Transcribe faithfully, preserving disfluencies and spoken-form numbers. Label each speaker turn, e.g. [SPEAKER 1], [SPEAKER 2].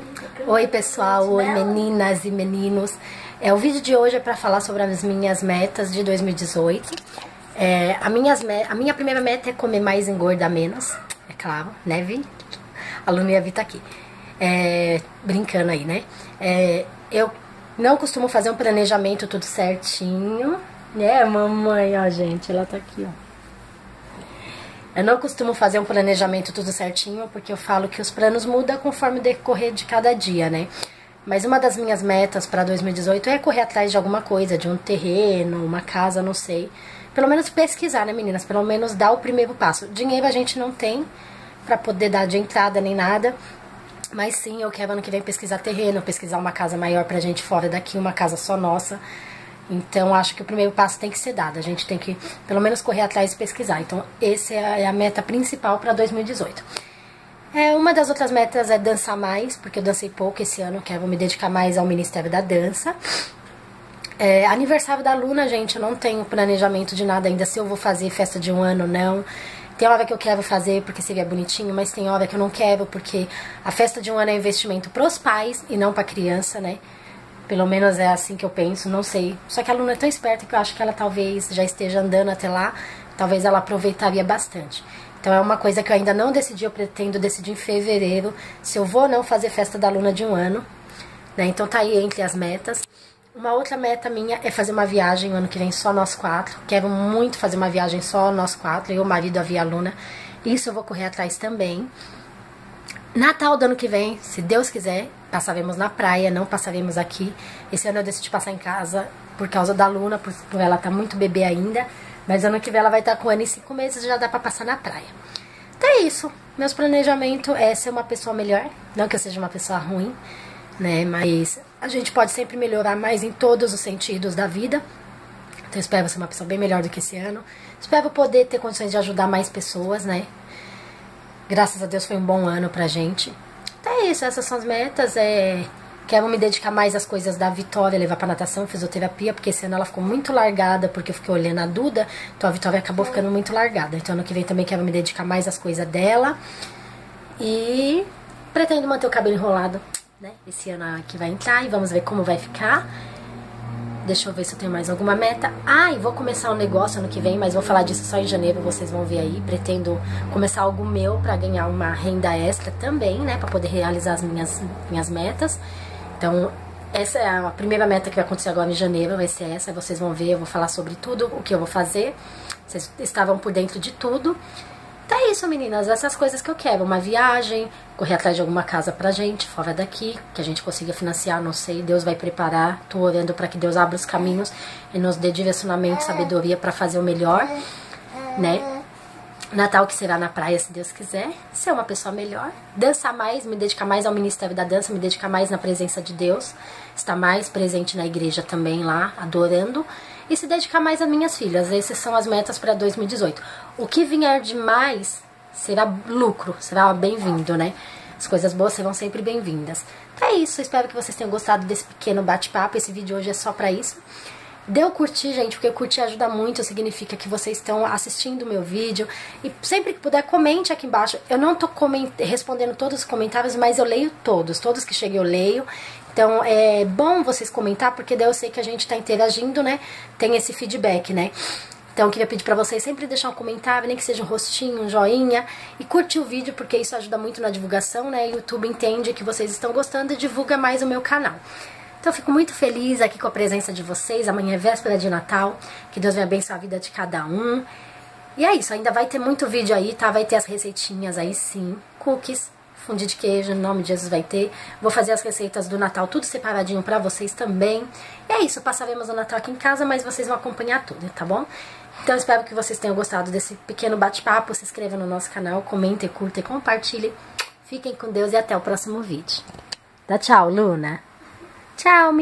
[SPEAKER 1] Oi pessoal, oi meninas e meninos. É, o vídeo de hoje é para falar sobre as minhas metas de dois mil e dezoito. É, a, minhas me a minha primeira meta é comer mais e engordar menos, é claro, né, Vi? A Luna e a Vi tá aqui. É, brincando aí, né? É, eu não costumo fazer um planejamento tudo certinho, né, mamãe? Ó, gente, ela tá aqui, ó. Eu não costumo fazer um planejamento tudo certinho, porque eu falo que os planos mudam conforme o decorrer de cada dia, né? Mas uma das minhas metas para dois mil e dezoito é correr atrás de alguma coisa, de um terreno, uma casa, não sei. Pelo menos pesquisar, né, meninas? Pelo menos dar o primeiro passo. Dinheiro a gente não tem para poder dar de entrada nem nada. Mas sim, eu quero ano que vem pesquisar terreno, pesquisar uma casa maior pra gente fora daqui, uma casa só nossa. Então, acho que o primeiro passo tem que ser dado. A gente tem que, pelo menos, correr atrás e pesquisar. Então, essa é a meta principal para dois mil e dezoito. É, uma das outras metas é dançar mais, porque eu dancei pouco esse ano. Quero me dedicar mais ao Ministério da Dança. É, aniversário da Luna, gente, eu não tenho planejamento de nada ainda. Se eu vou fazer festa de um ano, não. Tem hora que eu quero fazer porque seria bonitinho, mas tem hora que eu não quero, porque a festa de um ano é investimento pros pais e não pra criança, né? Pelo menos é assim que eu penso, não sei. Só que a Luna é tão esperta que eu acho que ela talvez já esteja andando até lá. Talvez ela aproveitaria bastante. Então é uma coisa que eu ainda não decidi, eu pretendo decidir em fevereiro se eu vou ou não fazer festa da Luna de um ano, né? Então tá aí entre as metas. Uma outra meta minha é fazer uma viagem o ano que vem só nós quatro. Quero muito fazer uma viagem só nós quatro, eu, o marido, a Vi e a Luna. Isso eu vou correr atrás também. Natal do ano que vem, se Deus quiser, passaremos na praia, não passaremos aqui. Esse ano eu decidi passar em casa por causa da Luna, por, por ela tá muito bebê ainda. Mas ano que vem ela vai estar com um ano e cinco meses, já dá pra passar na praia. Então é isso. Meus planejamentos é ser uma pessoa melhor. Não que eu seja uma pessoa ruim, né? Mas a gente pode sempre melhorar mais em todos os sentidos da vida. Então eu espero ser uma pessoa bem melhor do que esse ano. Espero poder ter condições de ajudar mais pessoas, né? Graças a Deus foi um bom ano pra gente. Então é isso, essas são as metas. É... Quero me dedicar mais às coisas da Vitória, levar pra natação, fisioterapia, porque esse ano ela ficou muito largada, porque eu fiquei olhando a Duda, então a Vitória acabou ficando muito largada. Então ano que vem também quero me dedicar mais às coisas dela. E pretendo manter o cabelo enrolado, né? Esse ano que vai entrar e vamos ver como vai ficar. Deixa eu ver se eu tenho mais alguma meta. Ah, e vou começar um negócio ano que vem, mas vou falar disso só em janeiro, vocês vão ver aí. Pretendo começar algo meu pra ganhar uma renda extra também, né? Pra poder realizar as minhas, minhas metas. Então, essa é a primeira meta que vai acontecer agora em janeiro, vai ser essa. Vocês vão ver, eu vou falar sobre tudo, o que eu vou fazer. Vocês estavam por dentro de tudo. Então é isso, meninas, essas coisas que eu quero. Uma viagem, correr atrás de alguma casa pra gente, fora daqui, que a gente consiga financiar, não sei. Deus vai preparar, tô orando pra que Deus abra os caminhos e nos dê direcionamento, sabedoria pra fazer o melhor, né? Natal que será na praia, se Deus quiser. Ser uma pessoa melhor. Dançar mais, me dedicar mais ao Ministério da Dança, me dedicar mais na presença de Deus. Estar mais presente na igreja também lá, adorando. E se dedicar mais às minhas filhas. Essas são as metas para dois mil e dezoito. O que vier de mais será lucro, será bem-vindo, né? As coisas boas serão sempre bem-vindas. Então é isso, espero que vocês tenham gostado desse pequeno bate-papo. Esse vídeo hoje é só pra isso. Dê o curtir, gente, porque curtir ajuda muito, significa que vocês estão assistindo o meu vídeo. E sempre que puder, comente aqui embaixo. Eu não tô respondendo todos os comentários, mas eu leio todos. Todos que chegam eu leio. Então é bom vocês comentar, porque daí eu sei que a gente tá interagindo, né? Tem esse feedback, né? Então eu queria pedir pra vocês sempre deixar um comentário, nem que seja um rostinho, um joinha. E curtir o vídeo, porque isso ajuda muito na divulgação, né? O YouTube entende que vocês estão gostando e divulga mais o meu canal. Então eu fico muito feliz aqui com a presença de vocês. Amanhã é véspera de Natal. Que Deus venha abençoar a vida de cada um. E é isso, ainda vai ter muito vídeo aí, tá? Vai ter as receitinhas aí sim. Cookies, fundi de queijo, no nome de Jesus vai ter. Vou fazer as receitas do Natal tudo separadinho pra vocês também. E é isso, passaremos o Natal aqui em casa, mas vocês vão acompanhar tudo, tá bom? Então eu espero que vocês tenham gostado desse pequeno bate-papo. Se inscreva no nosso canal, comentem, curtem, compartilhem. Fiquem com Deus e até o próximo vídeo. Dá tchau, Luna. Tchau,